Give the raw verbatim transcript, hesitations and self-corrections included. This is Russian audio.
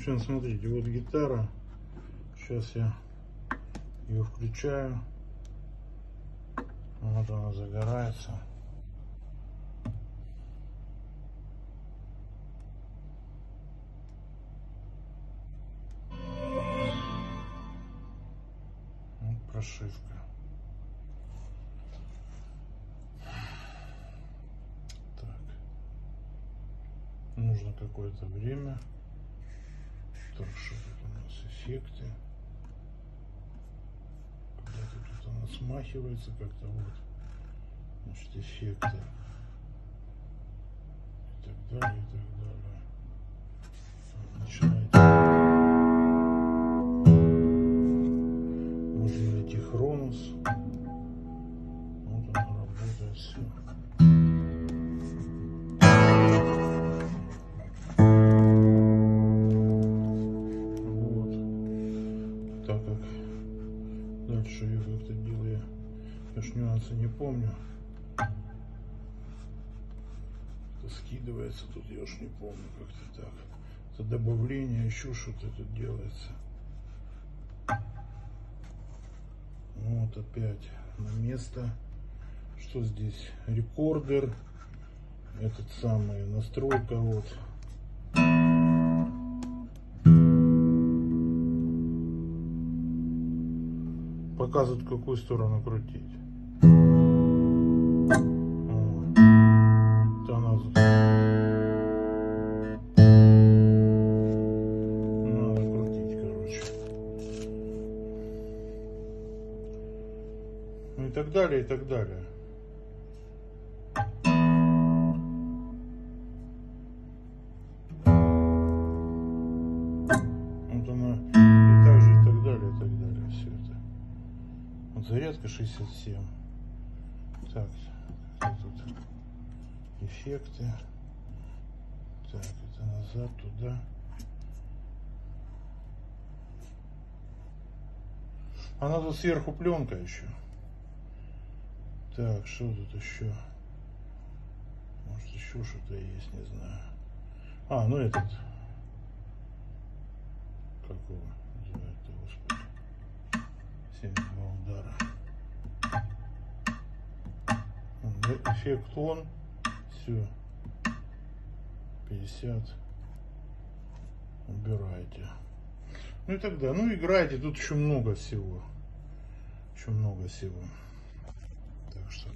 общем, смотрите, вот гитара. Сейчас я ее включаю. Вот она загорается. Вот прошивка. Так. Нужно какое-то время. Так, что тут у нас эффекты. Когда-то тут она смахивается как-то вот. Значит, эффекты. И так далее, и так далее. Начинайте. Можно найти Хронос. Вот он работает, все. Вот. Так как дальше я как-то делаю, я ж нюансы не помню. Это скидывается тут, я уж не помню как-то так. Это добавление, еще что-то тут делается. Вот опять на место. Что здесь? Рекордер. Этот самый настройка вот. Показывает, в какую сторону крутить. Вот. Это она... Надо крутить, короче. Ну и так далее, и так далее. Вот она, и так же, и так далее, и так далее, все это. Вот зарядка шестьдесят семь. Так, тут эффекты. Так, это назад, туда. Она тут сверху пленка еще. Так, что тут еще? Может еще что-то есть, не знаю. А, ну этот. Какого называется, господи. семьдесят два удара. Эффект он. Все. пятьдесят. Убирайте. Ну и тогда. Ну играйте. Тут еще много всего. Еще много всего. Так что